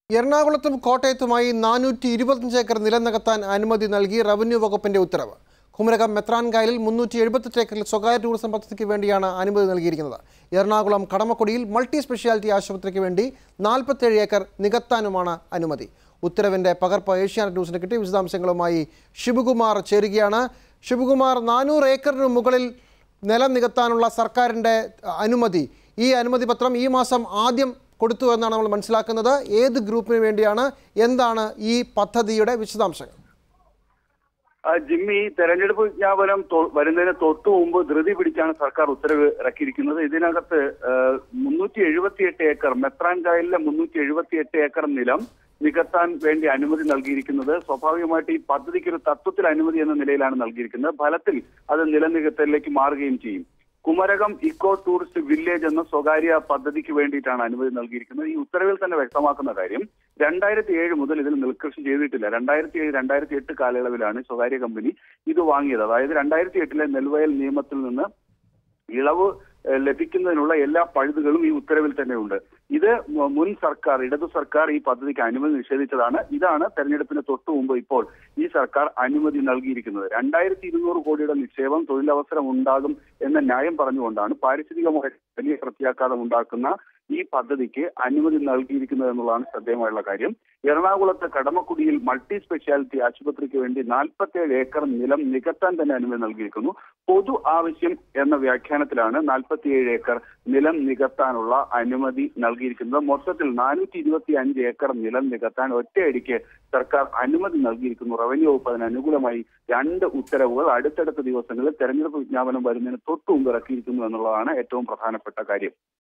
എറണാകുളത്തും കോട്ടയത്തുമായി 425 ഏക്കർ നിലം നികത്താൻ അനുമതി നൽകി റവന്യൂ വകുപ്പിന്റെ ഉത്തരവ്. കുമരകം മെത്രാൻകായലിൽ 378 ഏക്കറിൽ സ്വകാര്യ ടൂറിസം പദ്ധതിക്ക് വേണ്ടിയാണ് അനുമതി നൽകിയിരിക്കുന്നത്. എറണാകുളം കടമക്കുടിയിൽ മൾട്ടി സ്പെഷ്യാലിറ്റി ആശുപത്രിക്ക് വേണ്ടി 47 ഏക്കർ നികത്താനുമാണ് അനുമതി. ഉത്തരവിന്റെ പകർപ്പ് ഏഷ്യാനെറ്റ് ന്യൂസിന് കിട്ടി. വിശദാംശങ്ങളുമായി ഷിബുകുമാർ ചേരുകയാണ്. ഷിബുകുമാർ, 400 ഏക്കറിന് മുകളിൽ നിലം നികത്താനുള്ള സർക്കാരിന്റെ അനുമതി, ഈ അനുമതി പത്രം ഈ മാസം ആദ്യം കൊടുത്തു എന്നാണ് നമ്മൾ മനസ്സിലാക്കുന്നത്. ഏത് ഗ്രൂപ്പിന് വേണ്ടിയാണ്, എന്താണ് ഈ പദ്ധതിയുടെ വിശദാംശങ്ങൾ? ജിമ്മി, തെരഞ്ഞെടുപ്പ് വിജ്ഞാപനം വരുന്നതിന് തൊട്ടു മുമ്പ് ധൃതി പിടിച്ചാണ് സർക്കാർ ഉത്തരവ് ഇറക്കിയിരിക്കുന്നത്. ഇതിനകത്ത് 378 ഏക്കർ മെത്രാൻകായലിലെ 378 ഏക്കർ നിലം നികത്താൻ വേണ്ടി അനുമതി നൽകിയിരിക്കുന്നത്. സ്വാഭാവികമായിട്ട് ഈ പദ്ധതിക്ക് ഒരു തത്വത്തിൽ അനുമതി എന്ന നിലയിലാണ് നൽകിയിരിക്കുന്നത്. ഫലത്തിൽ അത് നിലനികത്തലിലേക്ക് മാറുകയും ചെയ്യും. കുമരകം ഇക്കോ ടൂറിസ്റ്റ് വില്ലേജ് എന്ന സ്വകാര്യ പദ്ധതിക്ക് വേണ്ടിയിട്ടാണ് അനുമതി നൽകിയിരിക്കുന്നത്. ഈ ഉത്തരവിൽ തന്നെ വ്യക്തമാക്കുന്ന കാര്യം, 2007 മുതൽ ഇതിൽ നെൽകൃഷി ചെയ്തിട്ടില്ല. 2007-2008 കാലയളവിലാണ് സ്വകാര്യ കമ്പനി ഇത് വാങ്ങിയത്. അതായത് 2008 നെൽവയൽ നിയമത്തിൽ നിന്ന് ഇളവ് ലഭിക്കുന്നതിനുള്ള എല്ലാ പഴുതുകളും ഈ ഉത്തരവിൽ തന്നെ ഉണ്ട്. ഇത് മുൻ സർക്കാർ, ഇടതു സർക്കാർ ഈ പദ്ധതിക്ക് അനുമതി നിഷേധിച്ചതാണ്. ഇതാണ് തെരഞ്ഞെടുപ്പിന് തൊട്ടു മുമ്പ് ഇപ്പോൾ ഈ സർക്കാർ അനുമതി നൽകിയിരിക്കുന്നത്. 2200 കോടിയുടെ നിക്ഷേപം, തൊഴിലവസരം ഉണ്ടാകും എന്ന ന്യായം പറഞ്ഞുകൊണ്ടാണ് പാരിസ്ഥിതികമായി വലിയ പ്രത്യാഘാതം ഉണ്ടാക്കുന്ന ഈ പദ്ധതിക്ക് അനുമതി നൽകിയിരിക്കുന്നത് എന്നുള്ളതാണ് ശ്രദ്ധേയമായുള്ള കാര്യം. എറണാകുളത്ത് കടമക്കുടിയിൽ മൾട്ടി സ്പെഷ്യാലിറ്റി ആശുപത്രിക്ക് വേണ്ടി 47 ഏക്കർ നിലം നികത്താൻ തന്നെ അനുമതി നൽകിയിരിക്കുന്നു. പൊതു ആവശ്യം എന്ന വ്യാഖ്യാനത്തിലാണ് 47 ഏക്കർ നിലം നികത്താനുള്ള അനുമതി നൽകിയിരിക്കുന്നത്. മൊത്തത്തിൽ 425 ഏക്കർ നിലം നികത്താൻ ഒറ്റയടിക്ക് സർക്കാർ അനുമതി നൽകിയിരിക്കുന്നു. റവന്യൂ വകുപ്പ് അതിന് അനുകൂലമായി 2 ഉത്തരവുകൾ അടുത്തടുത്ത ദിവസങ്ങളിൽ തെരഞ്ഞെടുപ്പ് വിജ്ഞാപനം വരുന്നതിന് തൊട്ടു മുമ്പ് ഇറക്കിയിരിക്കുന്നു എന്നുള്ളതാണ് ഏറ്റവും പ്രധാനപ്പെട്ട കാര്യം.